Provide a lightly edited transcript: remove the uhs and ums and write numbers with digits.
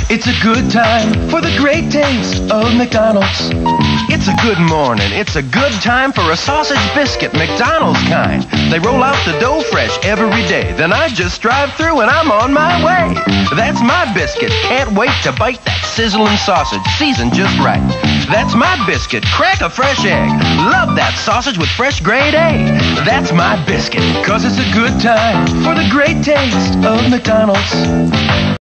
It's a good time for the great taste of McDonald's. It's a good morning. It's a good time for a sausage biscuit, McDonald's kind. They roll out the dough fresh every day. Then I just drive through and I'm on my way. That's my biscuit. Can't wait to bite that sizzling sausage, seasoned just right. That's my biscuit. Crack a fresh egg. Love that sausage with fresh grade A. That's my biscuit, 'cause it's a good time for the great taste of McDonald's.